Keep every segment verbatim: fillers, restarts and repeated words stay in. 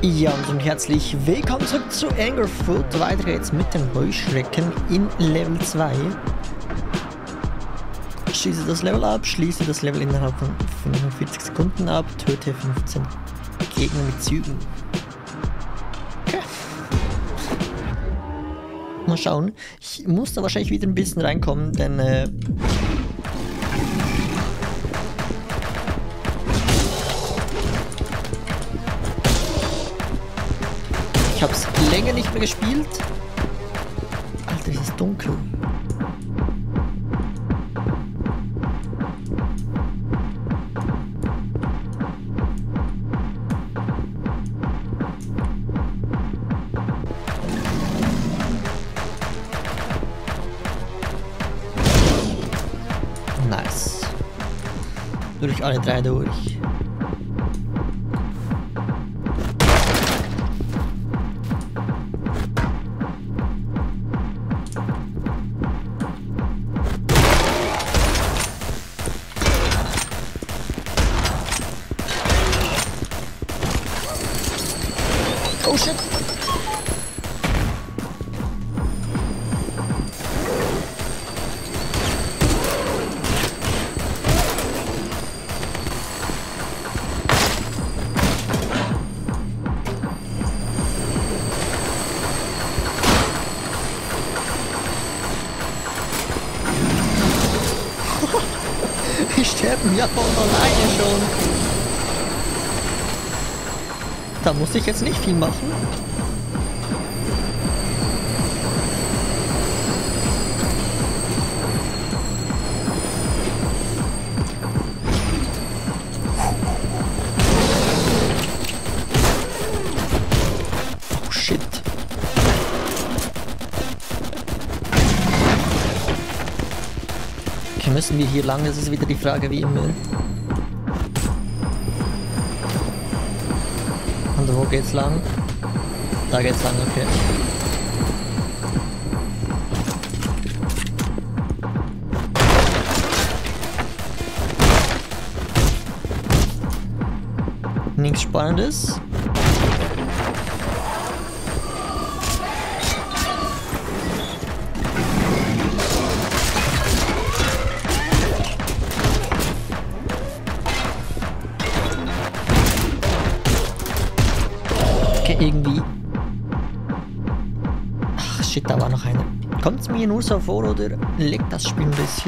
Ja, und herzlich willkommen zurück zu Angerfoot. Weiter geht's mit dem Heuschrecken in Level zwei. Schließe das Level ab, schließe das Level innerhalb von fünfundvierzig Sekunden ab, töte fünfzehn Gegner mit Zügen. Okay. Mal schauen. Ich muss da wahrscheinlich wieder ein bisschen reinkommen, denn äh, ich habe es länger nicht mehr gespielt. Alter, es ist dunkel. Nice. Durch alle drei durch. Oh shit! Ich sterbe ja von alleine schon. Da muss ich jetzt nicht viel machen. Oh shit. Okay, müssen wir hier lang? Das ist wieder die Frage wie immer. Und wo geht's lang? Da geht's lang, okay. Nichts Spannendes. Okay, irgendwie. Ach shit, da war noch einer. Kommt es mir nur so vor oder leckt das Spiel ein bisschen?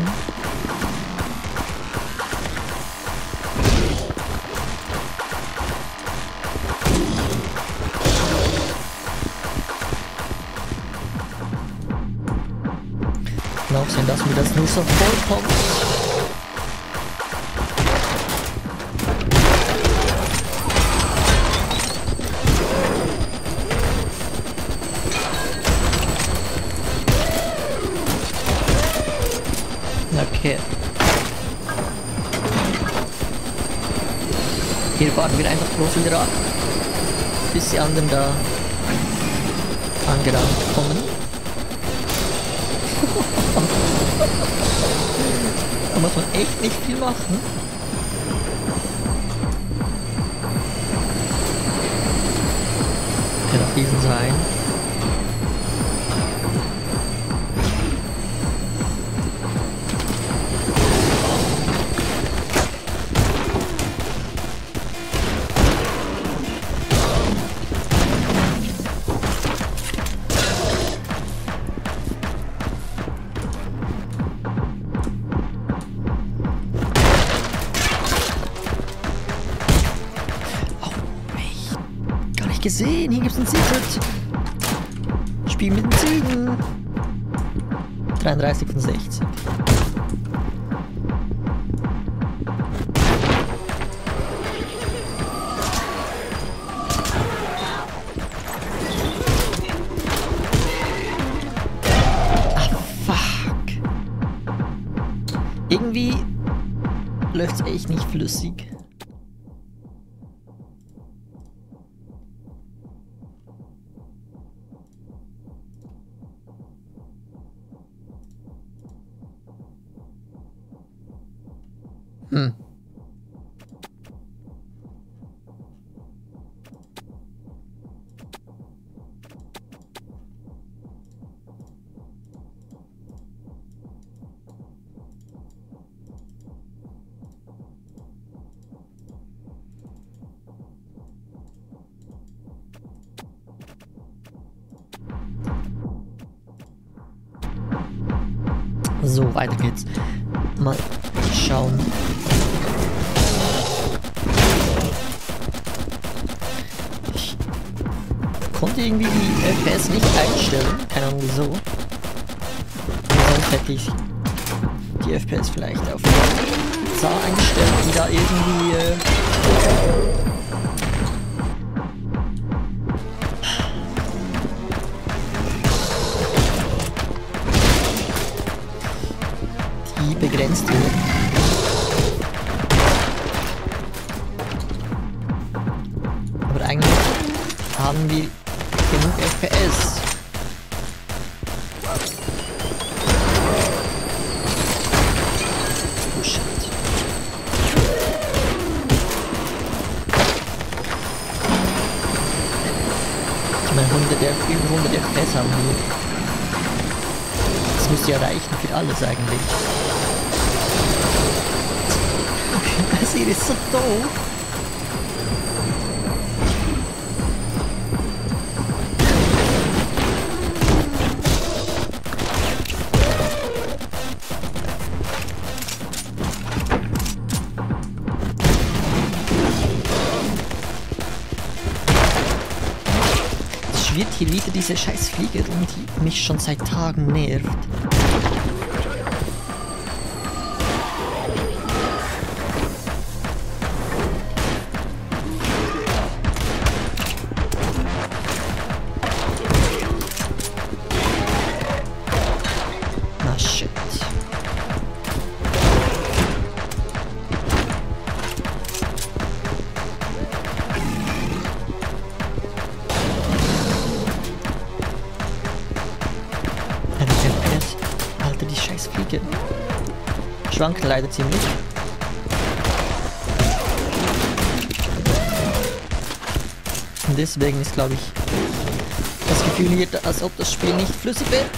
Kann auch sein, dass mir das nur so vorkommt. Okay. Hier warten wir einfach bloß wieder ab, bis die anderen da angerannt kommen. Da muss man echt nicht viel machen. Kann auf diesen sein. Gesehen, hier gibt's ein Secret. Spiel mit den Zügen. dreiunddreißig von sechzig. Ah, fuck. Irgendwie läuft's echt nicht flüssig. Hm. So, weiter geht's. Mal schauen. Ich konnte irgendwie die F P S nicht einstellen. Keine Ahnung wieso. Sonst hätte ich die F P S vielleicht auf die Zahl eingestellt, die da irgendwie... Äh begrenzt wird. Aber eigentlich haben wir genug F P S. Oh shit. Ich meine, hundert, über hundert F P S haben wir. Das müsste ja reichen für alles eigentlich. Sie ist so doof. Es schwirrt hier wieder diese scheiß Fliege und die mich schon seit Tagen nervt. Schwanken leider ziemlich. Und deswegen ist, glaube ich, das Gefühl hier, als ob das Spiel nicht flüssig wäre.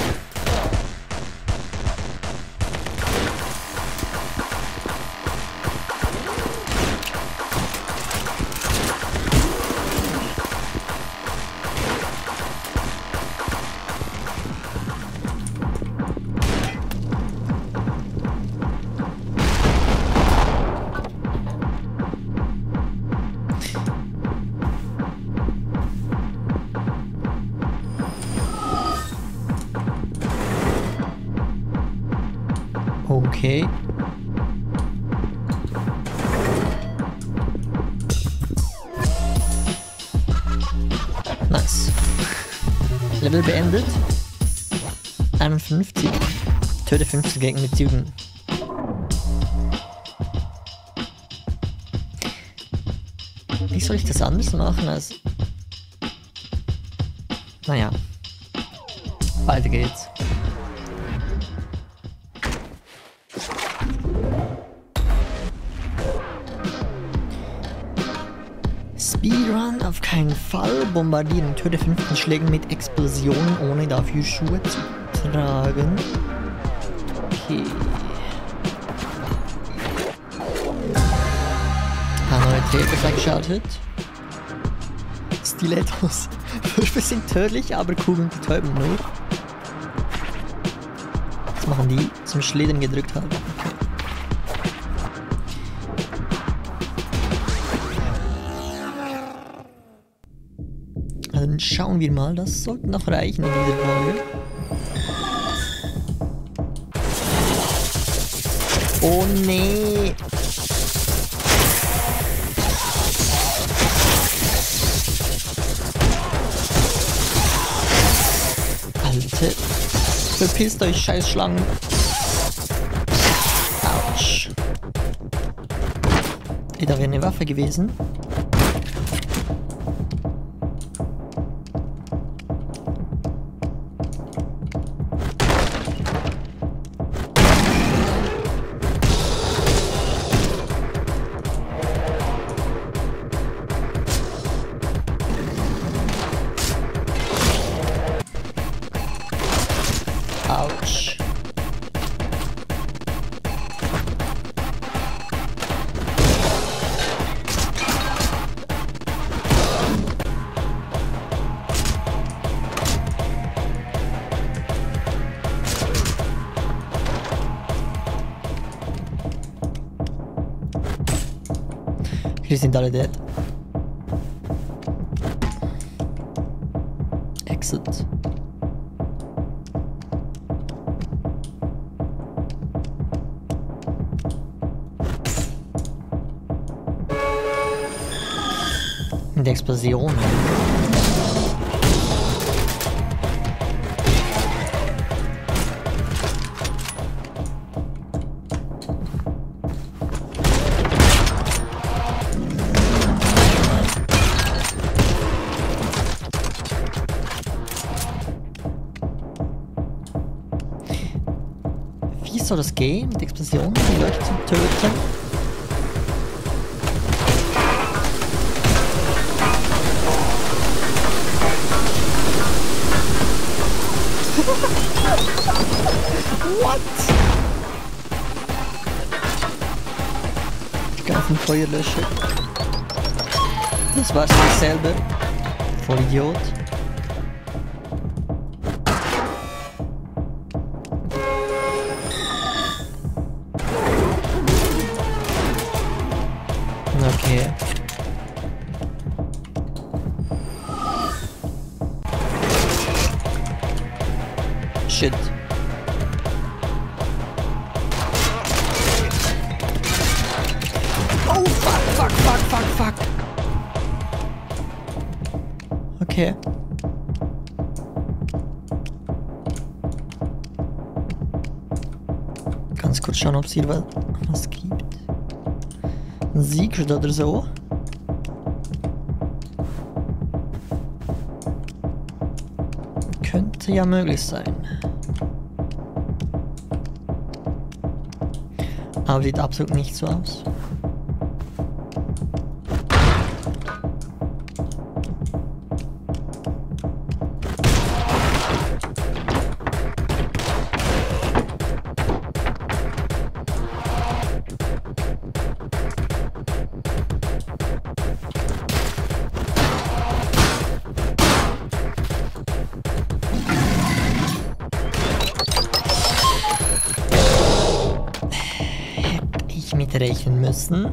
Okay. Nice. Level beendet. einundfünfzig. Töte fünfzehn Gegner mit Zügen. Wie soll ich das anders machen als... Naja. Weiter geht's. Speedrun auf keinen Fall. Bombardieren. Töte fünfzehn Schlägen mit Explosionen, ohne dafür Schuhe zu tragen. Okay. Ah, neue Treffer freigeschaltet. Stilettos. Würfel sind tödlich, aber Kugeln betäuben nur. Was machen die? Zum Schlittern gedrückt haben. Okay. Dann schauen wir mal, das sollte noch reichen in dieser Folge. Oh nee! Alter, verpisst euch, scheiß Schlangen! Autsch! Hey, da wäre eine Waffe gewesen. Autsch. Die sind alle dead. Exit. Mit Explosion. Wie soll das gehen mit Explosionen, die Leute zu töten? What? Ich kann vom Feuer löschen. Das war's nicht selber. Voll Idiot. Okay. Shit. Oh, fuck, fuck, fuck, fuck, fuck. Okay. Ganz kurz schauen, ob es hier was gibt. Ein Secret oder so. Könnte ja möglich sein. Aber sieht absolut nicht so aus. Mitrechnen müssen.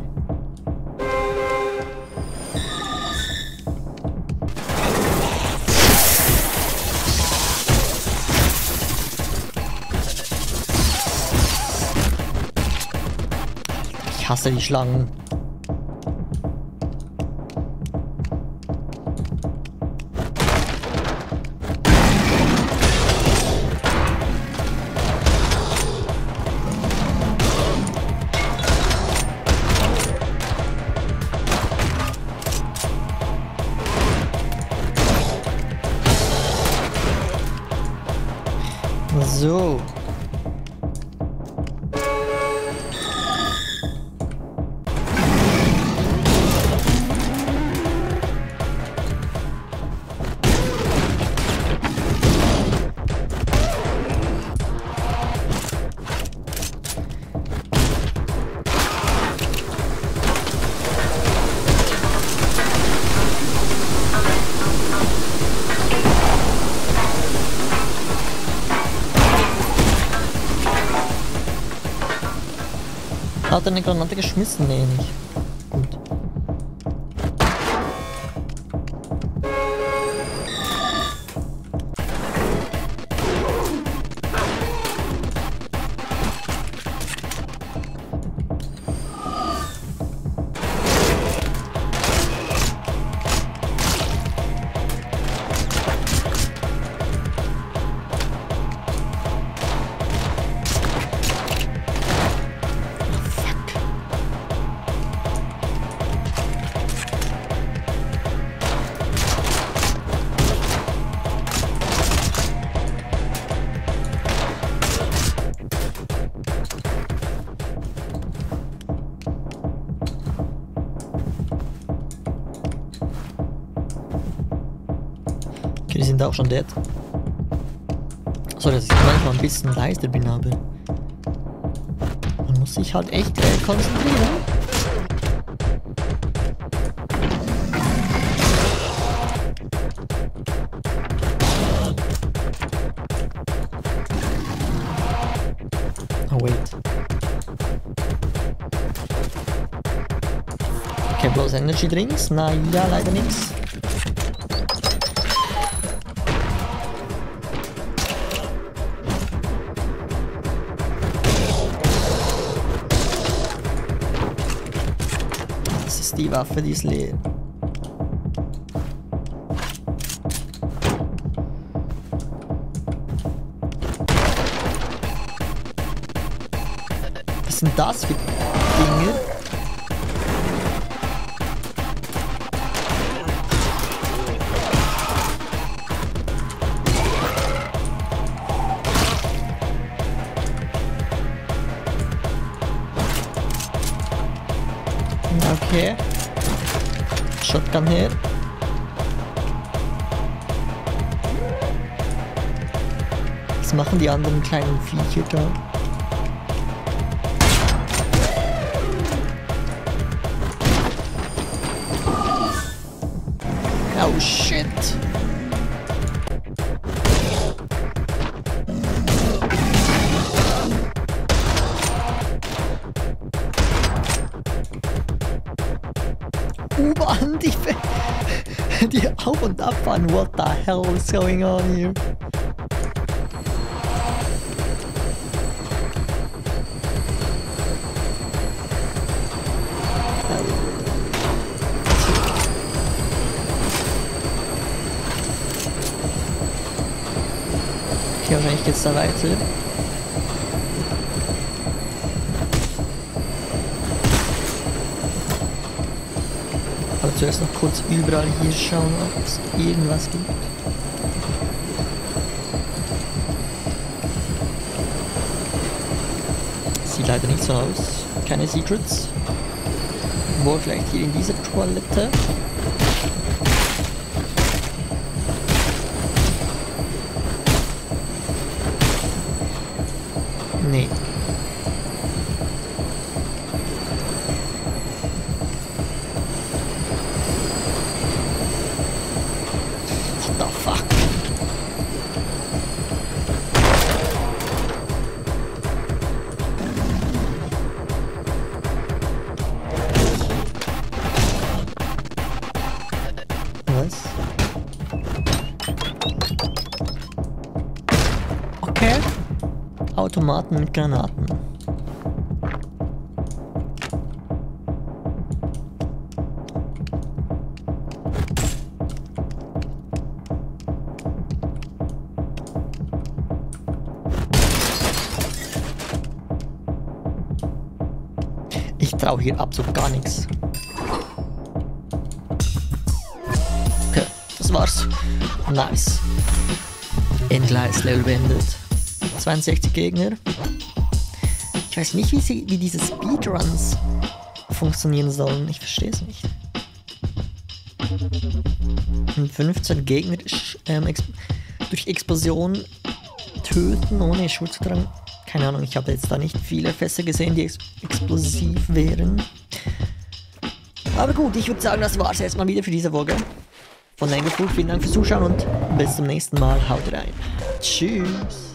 Ich hasse die Schlangen. So. Hat er eine Granate geschmissen? Nee, nicht. Gut. Okay, die sind auch schon dead. So, dass ich manchmal ein bisschen leiser bin, aber man muss sich halt echt äh, konzentrieren. Oh wait. Okay, Kostenlos Energy Drinks? Naja, leider nichts. Das ist die Waffe, die ist leer. Was sind das für Dinge? Okay. Shotgun her. Was machen die anderen kleinen Viecher da? Oh shit. U-Bahn, die, die auf und ab fahren. What the hell is going on here? Okay, wahrscheinlich geht's da weiter. Aber zuerst noch kurz überall hier schauen, ob es irgendwas gibt. Sieht leider nicht so aus. Keine Secrets. Wohl vielleicht hier in dieser Toilette. Nee. What the fuck? Was? Okay. Automaten mit Granaten. Ich traue hier absolut gar nichts. Okay, das war's. Nice. Endgleis Level beendet. zweiundsechzig Gegner. Ich weiß nicht, wie, sie, wie diese Speedruns funktionieren sollen. Ich verstehe es nicht. Und fünfzehn Gegner ähm, ex durch Explosion töten, ohne Schuhe zu tragen. Keine Ahnung, ich habe jetzt da nicht viele Fässer gesehen, die ex explosiv wären. Aber gut, ich würde sagen, das war es erstmal wieder für diese Folge. Von Angerfood, vielen Dank fürs Zuschauen und bis zum nächsten Mal. Haut rein. Tschüss.